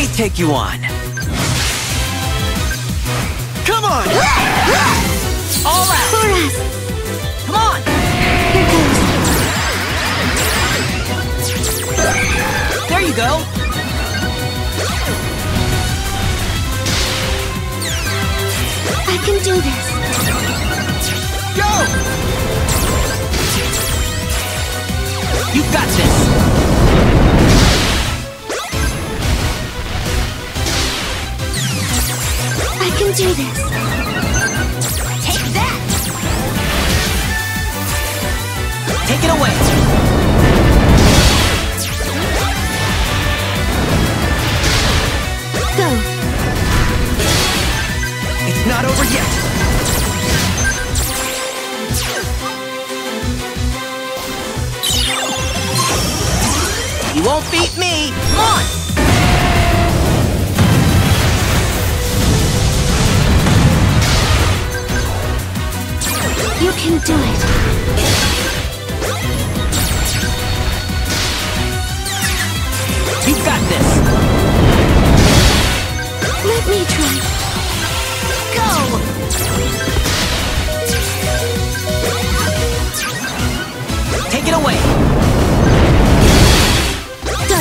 me take you on. Come on! All out! For us! Come on! Here goes! There you go! I can do this! Go! You got this! I can do this! Take that! Take it away! Go! It's not over yet! You won't beat me! Come on! You can do it! You got this! Let me try! Go! Take it away! Go!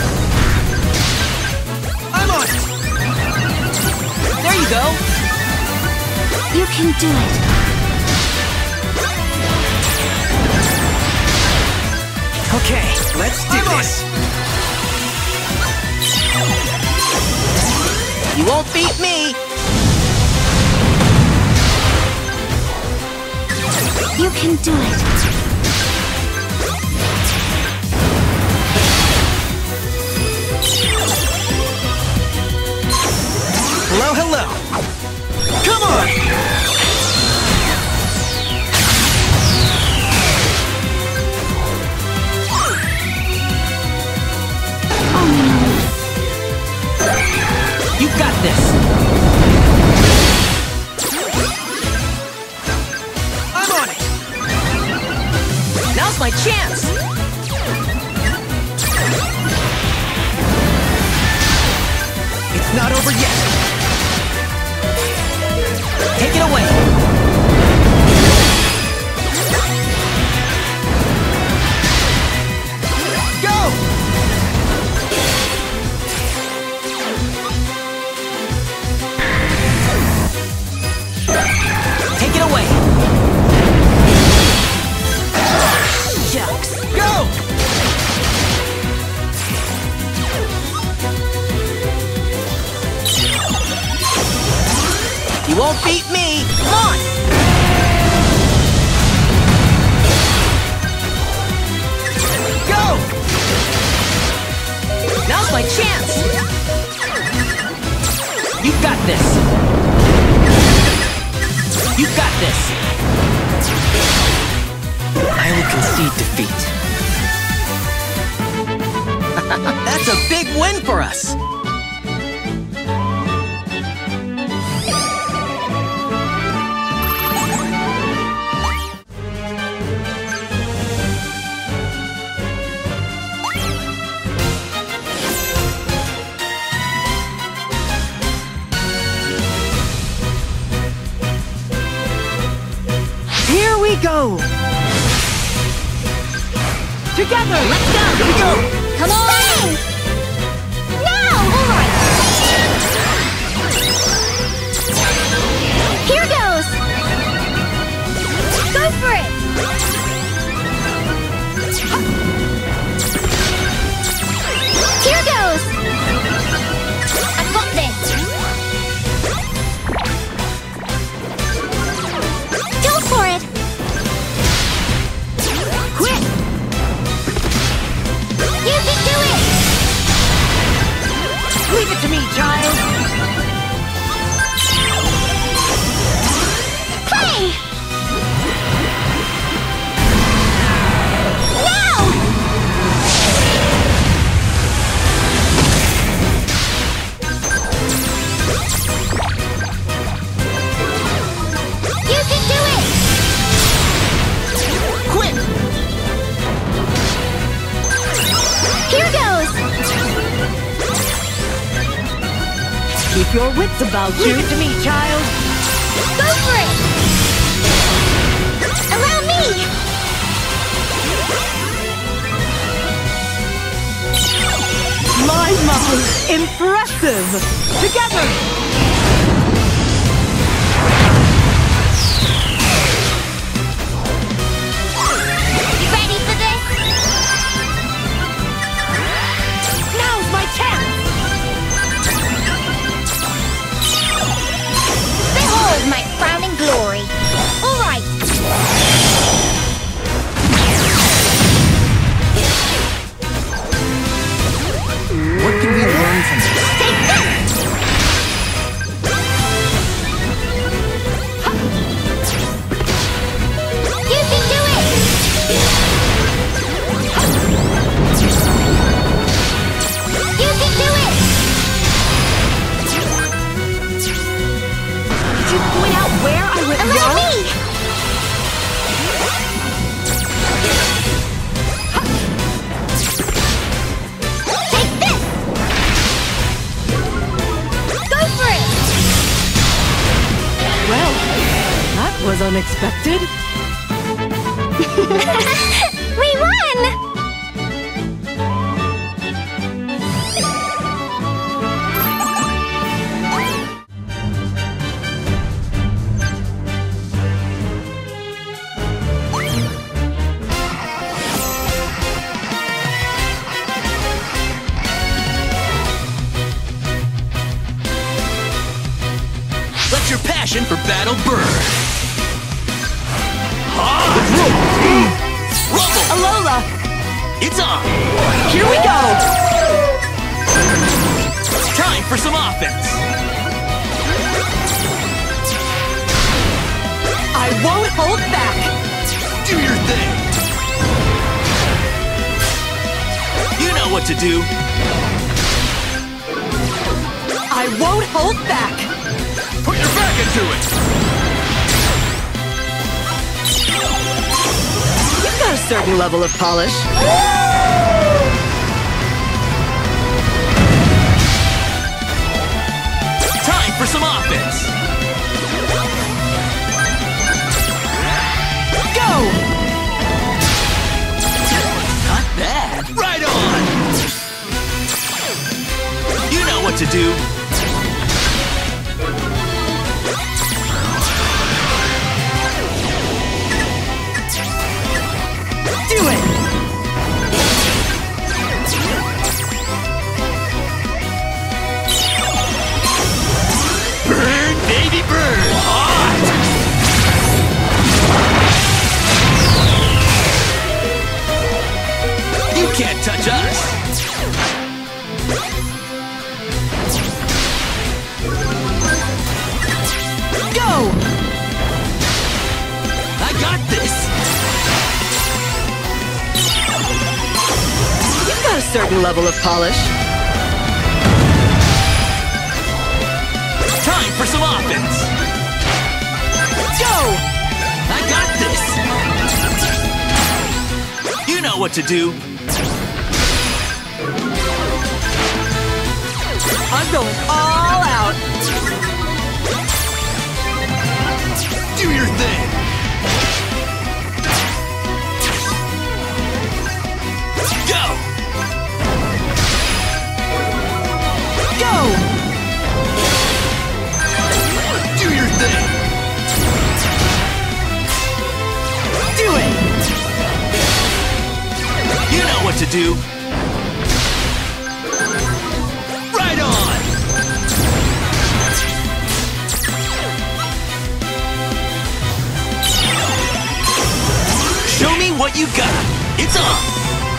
I'm on it! There you go! You can do it! Okay, let's do this! You won't beat me! You can do it! Hello, hello! Come on! Oh no! You got this! I'm on it! Now's my chance! It's not over yet! Take it away! Go! Take it away! Shucks! Go! You won't beat me! Come on! Go! Now's my chance! You got this! You got this! I will concede defeat. That's a big win for us! Here we go! Together! Let's go! Here we go! Come on! Bang! Now! Alright! Here goes! Go for it! Here goes! I got this! Go for it! Quick! You can do it! Keep your wits about you. Leave it to me, child. Go for it! Allow me! My, impressive! Together! Ready for this? Now's my chance! Behold my crowning glory. All right. What can we learn from this? Take this! You can do it! You can do it! Did you point out where I went Allow wrong? me! Take this! Go for it! Well, that was unexpected. We won! Let your passion for battle burn! Rumble! Alola, It's on! here we go! Time for some offense! I won't hold back! Do your thing! You know what to do! I won't hold back! Put your back into it! You've got a certain level of polish. Time for some offense! Go! Not bad! Right on! You know what to do! Do it! Burn, baby, burn! Hot! You can't touch us! Go! I got this! You've got a certain level of polish. Time for some offense! Go! I got this! You know what to do! I'm going all out! Do your thing! Go! Go! Do your thing! Do it! You know what to do! Right on! Show me what you got! It's on!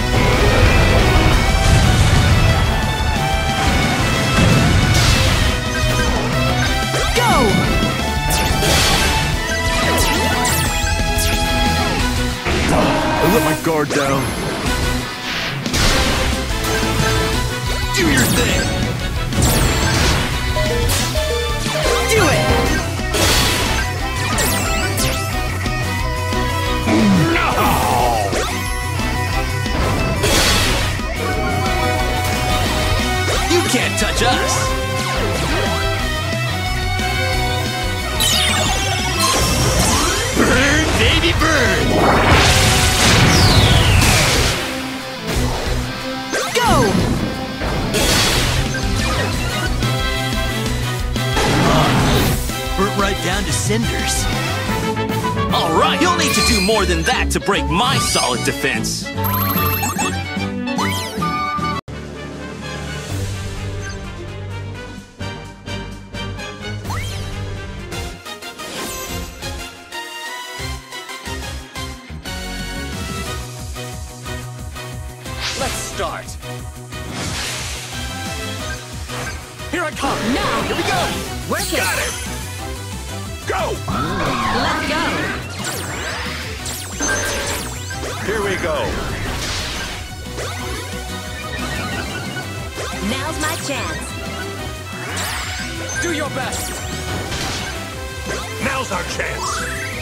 Go! I let my guard down. Do your thing! Do it! You can't touch us! Mighty burn! Go! Burnt right down to cinders. All right, you'll need to do more than that to break my solid defense. Let's start. Here I come. Now! Here we go. Work it! Got it. Go. Let's go! Here we go. Now's my chance. Do your best. Now's our chance.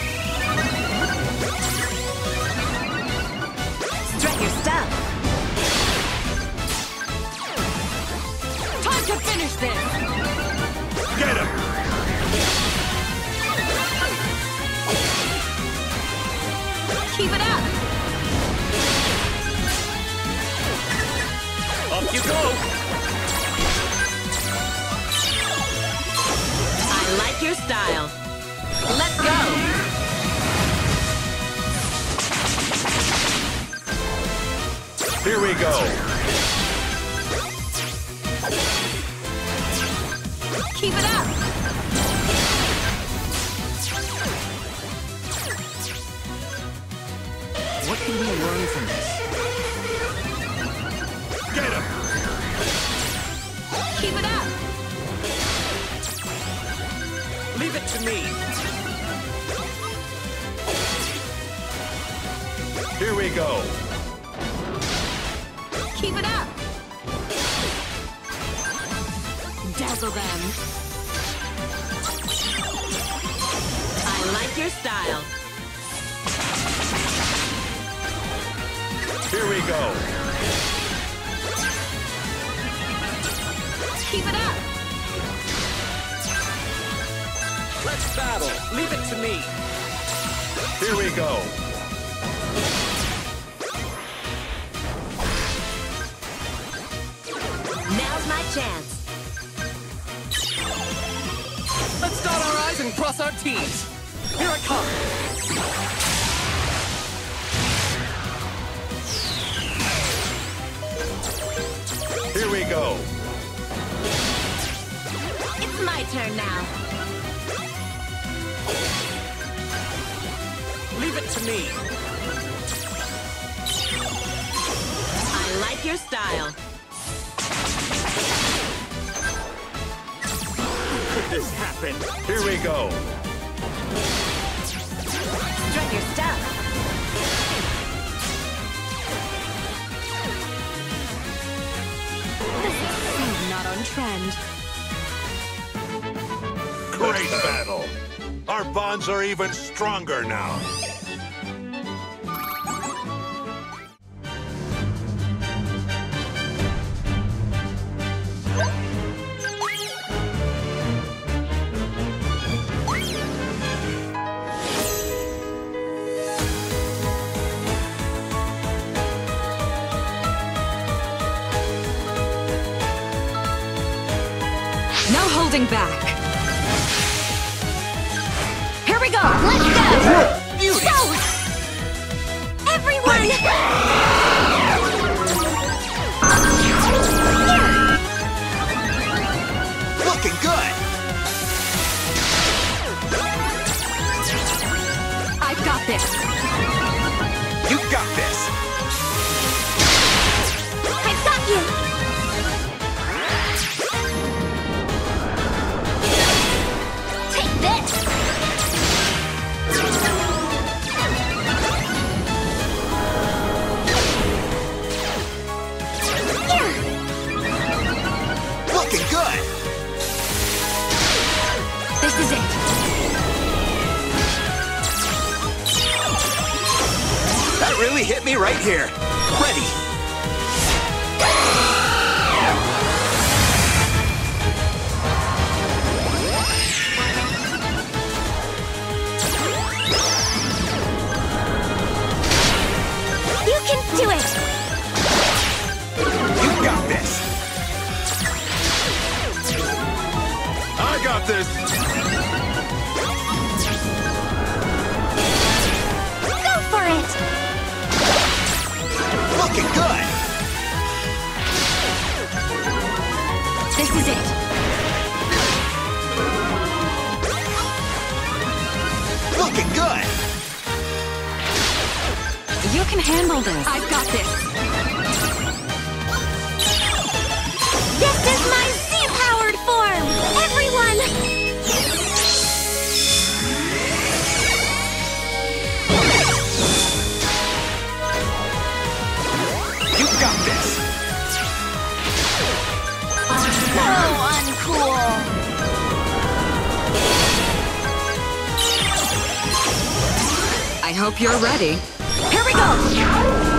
Strut your stuff. Time to finish this! Get him. Keep it up! Up you go. I like your style. Let's go! Here we go. Keep it up! What can we learn from this? Get him. Keep it up! Leave it to me. Here we go. Keep it up! Dazzle them! I like your style. Here we go. Keep it up! Let's battle. Leave it to me. Here we go. Now's my chance. Let's dot our I's and cross our T's. Here I come. Here we go. It's my turn now. Leave it to me. I like your style. Could this happen? Here we go. Strut your stuff. This is so not on trend. Great battle! Our bonds are even stronger now. No holding back. Here we go. Let's go! Beauty. Go! Everyone! Looking good. I've got this. You got this. I've got you! Take this! Looking good. This is it! That really hit me right here. Ready. can handle this. I've got this. This is my Z-powered form! Everyone! You got this! So uncool! I hope you're ready. Here we go!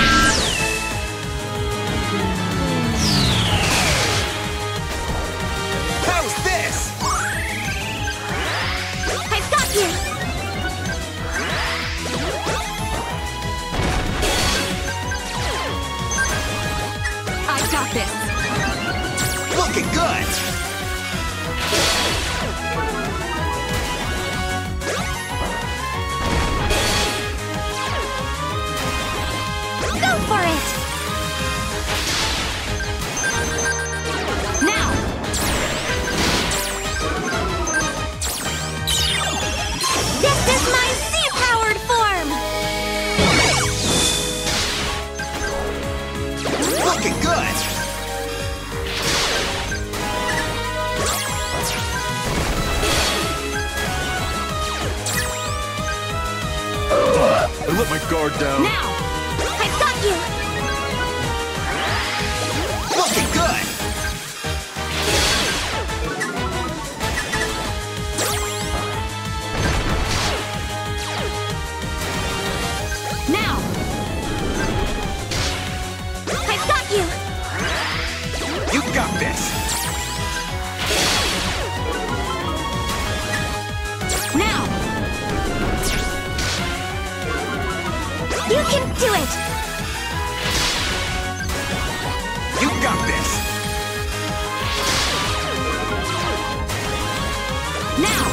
How's this? I've got you! I've got this. Looking good! Go for it! Now! This is my Z-powered form! Looking good! I let my guard down. Now! I've got you! Looking good! Now! I've got you! You got this! Now! You can do it! You got this! Now!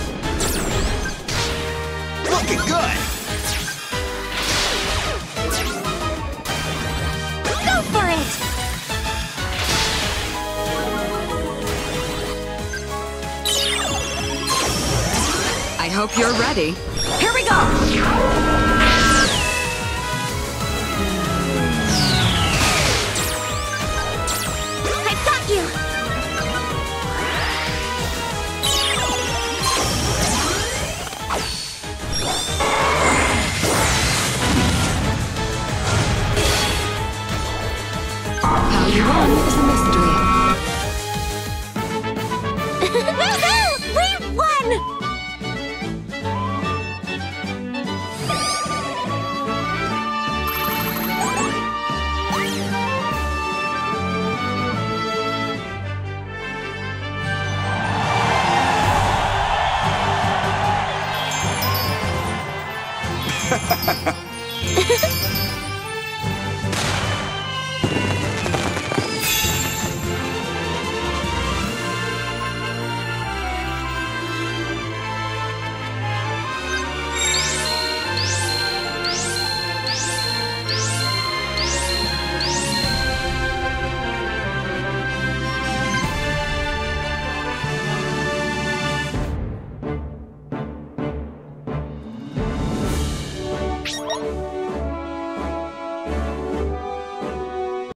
Looking good! Go for it! I hope you're ready. Here we go! I've got you! How you won is a mystery. We won!